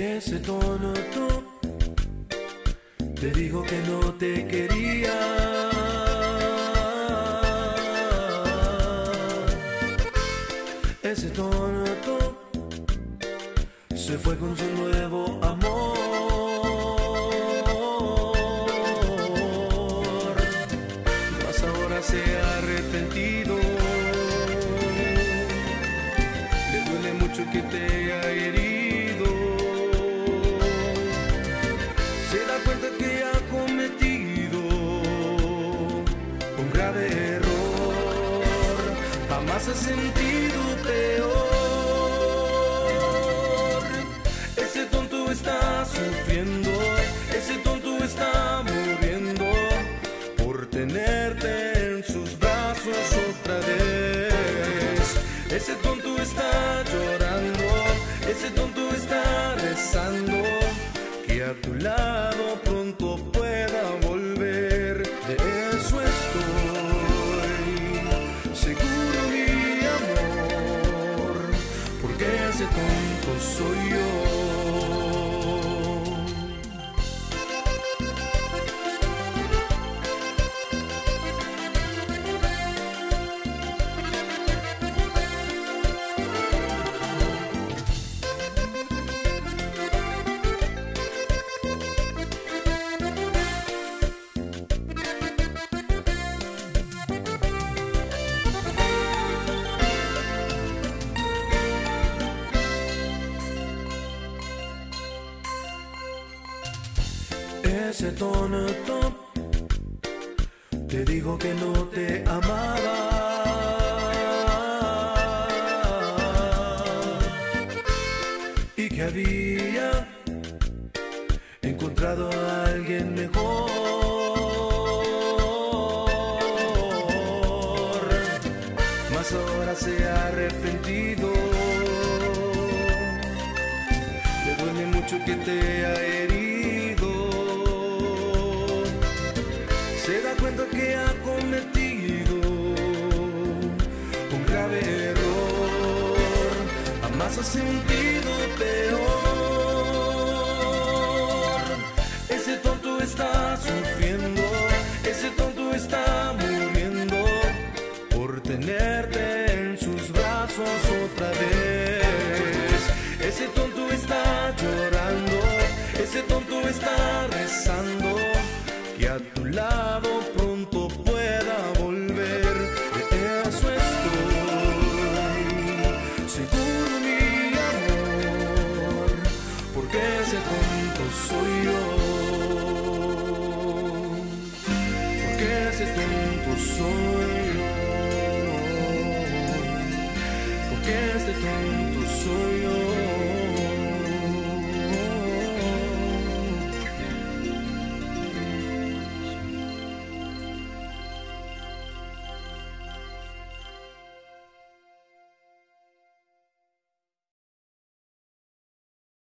Ese tono te digo que no te quería. Ese tono se fue con su nuevo amor. Mas ahora se ha arrepentido. Le duele mucho que te haya herido. Se da cuenta que ha cometido un grave error. Jamás ha sentido peor. Ese tonto está sufriendo, ese tonto está muriendo por tenerte en sus brazos otra vez. Ese tonto está llorando, ese tonto está rezando que a tu lado pronto pueda volver. De eso estoy seguro, mi amor, porque ese tonto soy yo. Ese tono te digo que no te amaba. Y que había encontrado a alguien mejor. Mas ahora se ha arrepentido. Le duele mucho que te haya herido. Se da cuenta que ha cometido un grave error. Jamás ha sentido peor. Ese tonto está sufriendo, ese tonto está muriendo por tenerte en sus brazos otra vez. Ese tonto está llorando, ese tonto está rezando que a tu lado pronto pueda volver. De eso estoy seguro, mi amor, porque ese tonto soy yo. Porque ese tonto soy yo. Porque ese tonto soy yo.